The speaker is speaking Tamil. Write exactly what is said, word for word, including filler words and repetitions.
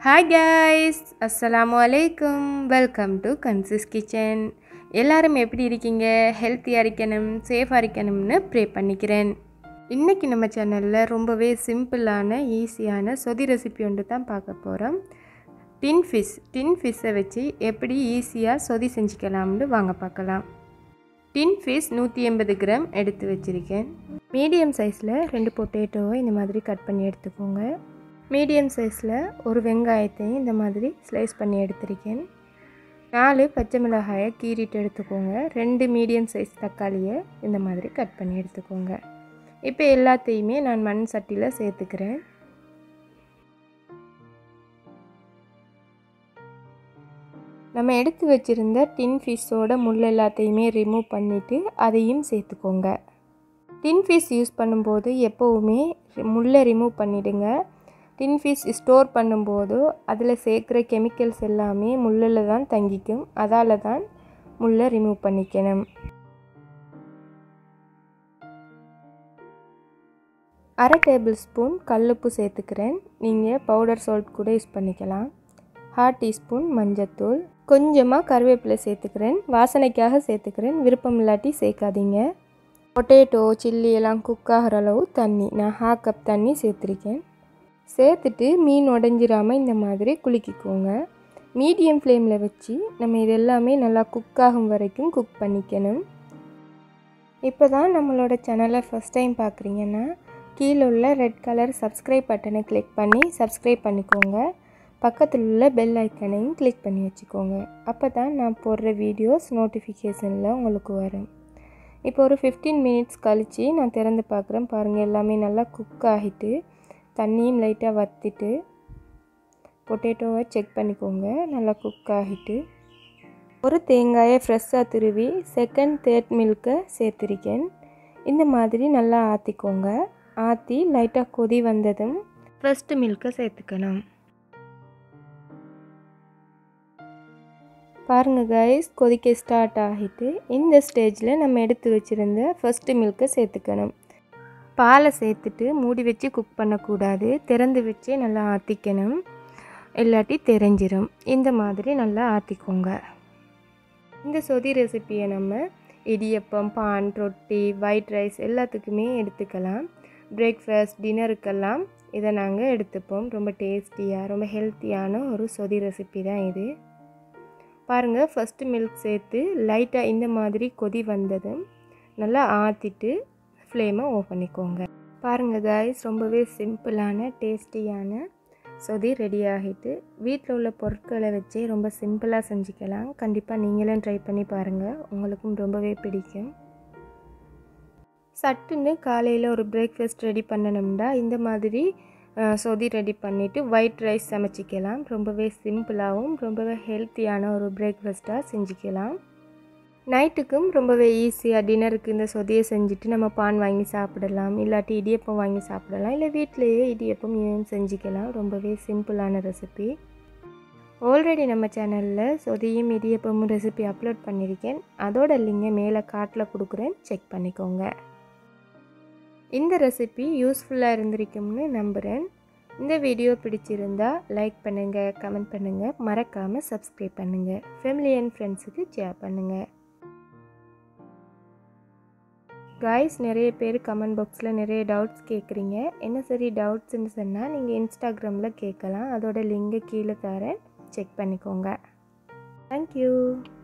Hi guys, Assalamualaikum. Welcome to Kansis Kitchen. எல்லாரும் எப்படி இருக்கீங்க? ஹெல்த்தியா இருக்கணும், சேஃபா இருக்கணும்னு ப்ரே பண்ணிக்கிறேன். இன்னைக்கு நம்ம சேனல்ல ரொம்பவே சிம்பிளான ஈஸியான சொதி ரெசிபி ஒன்று தான் பார்க்க போறோம். டின் ஃபிஷ், டின் ஃபிஷ்ஷை வச்சு எப்படி ஈஸியாக சொதி செஞ்சுக்கலாம்னு வாங்க பார்க்கலாம். டின் ஃபிஷ் நூற்றி எண்பது கிராம் எடுத்து வச்சுருக்கேன். மீடியம் சைஸில் ரெண்டு பொட்டேட்டோவை இந்த மாதிரி கட் பண்ணி எடுத்துக்கோங்க. மீடியம் சைஸில் ஒரு வெங்காயத்தையும் இந்த மாதிரி ஸ்லைஸ் பண்ணி எடுத்திருக்கேன். நாலு பச்சை மிளகாயை கீறிட்டு எடுத்துக்கோங்க. ரெண்டு மீடியம் சைஸ் தக்காளியை இந்த மாதிரி கட் பண்ணி எடுத்துக்கோங்க. இப்போ எல்லாத்தையுமே நான் மண் சட்டியில் சேர்த்துக்கிறேன். நம்ம எடுத்து வச்சுருந்த டின் ஃபிஷ்ஷோட முள் எல்லாத்தையுமே ரிமூவ் பண்ணிவிட்டு அதையும் சேர்த்துக்கோங்க. டின் ஃபிஷ் யூஸ் பண்ணும்போது எப்போவுமே முள்ளை ரிமூவ் பண்ணிவிடுங்க. டின் ஃபிஷ் ஸ்டோர் பண்ணும்போது அதில் சேர்க்குற கெமிக்கல்ஸ் எல்லாமே முள்ளில் தான் தங்கிக்கும். அதால் தான் முள்ளை ரிமூவ் பண்ணிக்கணும். அரை டேபிள் ஸ்பூன் கல்லுப்பு சேர்த்துக்கிறேன். நீங்கள் பவுடர் சால்ட் கூட யூஸ் பண்ணிக்கலாம். ஹாஃப் டீஸ்பூன் மஞ்சத்தூள், கொஞ்சமாக கருவேப்பிலை சேர்த்துக்கிறேன். வாசனைக்காக சேர்த்துக்கிறேன், விருப்பம் இல்லாட்டி சேர்க்காதீங்க. பொட்டேட்டோ சில்லி எல்லாம் குக் ஆகிற அளவு தண்ணி, நான் ஹாஃப் கப் தண்ணி சேர்த்துருக்கேன். சேர்த்துட்டு மீன் உடஞ்சிராமல் இந்த மாதிரி குலுக்கிக்கோங்க. மீடியம் ஃப்ளேமில் வச்சு நம்ம இது எல்லாமே நல்லா குக் ஆகும் வரைக்கும் குக் பண்ணிக்கணும். இப்போ தான் நம்மளோட சேனலை ஃபஸ்ட் டைம் பார்க்குறீங்கன்னா கீழே உள்ள ரெட் கலர் சப்ஸ்கிரைப் பட்டனை கிளிக் பண்ணி சப்ஸ்கிரைப் பண்ணிக்கோங்க. பக்கத்தில் உள்ள பெல் ஐக்கனையும் கிளிக் பண்ணி வச்சுக்கோங்க. அப்போ தான் நான் போடுற வீடியோஸ் நோட்டிஃபிகேஷனில் உங்களுக்கு வரும். இப்போ ஒரு ஃபிஃப்டீன் மினிட்ஸ் கழித்து நான் திறந்து பார்க்குறேன். பாருங்கள், எல்லாமே நல்லா குக் ஆகிட்டு தண்ணியும் லைட்டாக வற்றிட்டு பொட்டேட்டோவை செக் பண்ணிக்கோங்க. நல்லா குக் ஆகிட்டு ஒரு தேங்காயை ஃப்ரெஷ்ஷாக துருவி செகண்ட் தேர்ட் மில்கை சேர்த்துருக்கேன். இந்த மாதிரி நல்லா ஆற்றிக்கோங்க. ஆற்றி லைட்டாக கொதி வந்ததும் ஃபஸ்ட்டு மில்கை சேர்த்துக்கணும். பாருங்கள் கைஸ், கொதிக்க ஸ்டார்ட் ஆகிட்டு இந்த ஸ்டேஜில் நம்ம எடுத்து வச்சுருந்த ஃபஸ்ட்டு மில்கை சேர்த்துக்கணும். பாலை சேர்த்துட்டு மூடி வச்சு குக் பண்ணக்கூடாது. திறந்து வச்சு நல்லா ஆற்றிக்கணும், இல்லாட்டி தெரிஞ்சிடும். இந்த மாதிரி நல்லா ஆற்றிக்கோங்க. இந்த சொதி ரெசிப்பியை நம்ம இடியப்பம், பான், ரொட்டி, ஒயிட் ரைஸ் எல்லாத்துக்குமே எடுத்துக்கலாம். பிரேக்ஃபாஸ்ட், டின்னருக்கெல்லாம் இதை நாங்கள் எடுத்துப்போம். ரொம்ப டேஸ்டியாக, ரொம்ப ஹெல்த்தியான ஒரு சொதி ரெசிபி தான் இது. பாருங்கள், ஃபஸ்ட்டு மில்க் சேர்த்து லைட்டாக இந்த மாதிரி கொதி வந்ததும் நல்லா ஆற்றிட்டு ஃப்ளேமை ஆஃப் பண்ணிக்கோங்க. பாருங்கள் காய்ஸ், ரொம்பவே சிம்பிளான டேஸ்டியான சொதி ரெடி ஆகிட்டு வீட்டில் உள்ள பொருட்களை வச்சே ரொம்ப சிம்பிளாக செஞ்சுக்கலாம். கண்டிப்பாக நீங்களும் ட்ரை பண்ணி பாருங்கள், உங்களுக்கும் ரொம்பவே பிடிக்கும். சட்டுன்னு காலையில் ஒரு பிரேக்ஃபாஸ்ட் ரெடி பண்ணணும்னா இந்த மாதிரி சொதி ரெடி பண்ணிவிட்டு ஒயிட் ரைஸ் சமைச்சிக்கலாம். ரொம்பவே சிம்பிளாகவும் ரொம்பவே ஹெல்த்தியான ஒரு பிரேக்ஃபாஸ்ட்டாக செஞ்சுக்கலாம். நைட்டுக்கும் ரொம்பவே ஈஸியாக டின்னருக்கு இந்த சொதியை செஞ்சுட்டு நம்ம பான் வாங்கி சாப்பிடலாம், இல்லாட்டி இடியப்பம் வாங்கி சாப்பிடலாம், இல்லை வீட்டிலையே இடியப்பம் செஞ்சுக்கலாம். ரொம்பவே சிம்பிளான ரெசிபி. ஆல்ரெடி நம்ம சேனலில் சொதியும் இடியப்பமும் ரெசிபி அப்லோட் பண்ணியிருக்கேன். அதோட லிங்கை மேலே காட்டில் கொடுக்குறேன், செக் பண்ணிக்கோங்க. இந்த ரெசிபி யூஸ்ஃபுல்லாக இருந்திருக்கும்னு நம்புகிறேன். இந்த வீடியோ பிடிச்சிருந்தா லைக் பண்ணுங்கள், கமெண்ட் பண்ணுங்கள், மறக்காமல் சப்ஸ்கிரைப் பண்ணுங்கள், ஃபேமிலி அண்ட் ஃப்ரெண்ட்ஸுக்கு ஷேர் பண்ணுங்கள். காய்ஸ், நிறைய பேர் கமெண்ட் பாக்ஸில் நிறைய டவுட்ஸ் கேட்குறீங்க. என்ன சரி டவுட்ஸ்ன்னு சொன்னால் நீங்கள் இன்ஸ்டாகிராமில் கேட்கலாம். அதோட லிங்கை கீழே தரேன், செக் பண்ணிக்கோங்க. தேங்க்யூ.